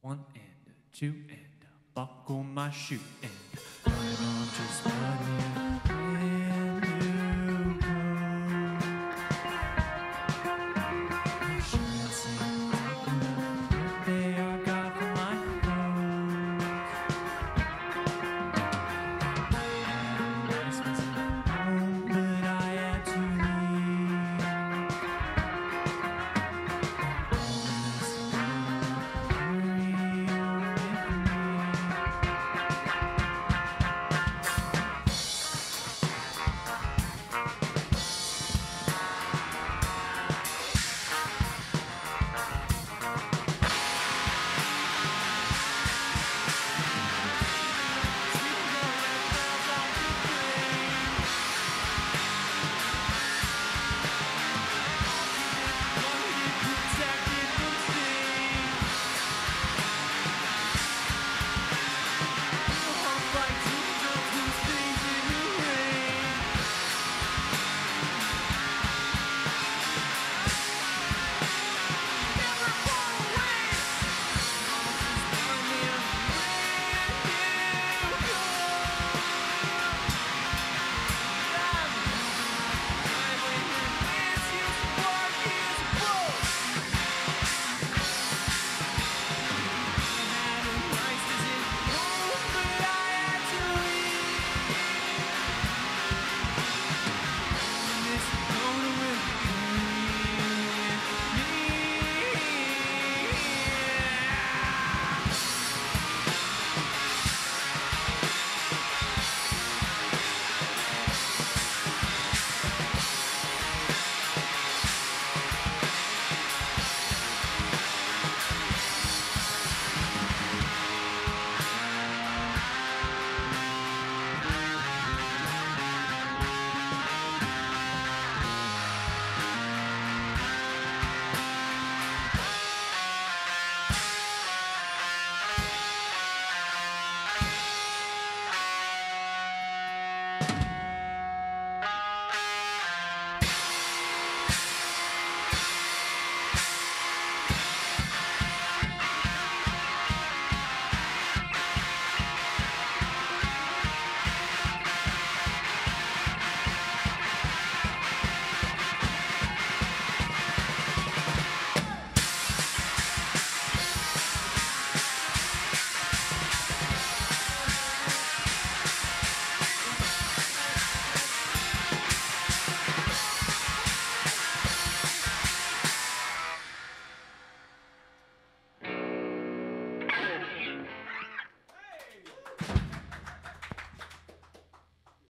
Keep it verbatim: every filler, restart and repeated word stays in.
One and a two and a buckle my shoe and I'm just running brand new coat. My shirts ain't taking the birthday I got for my clothes. Nice was at home, but I had to leave.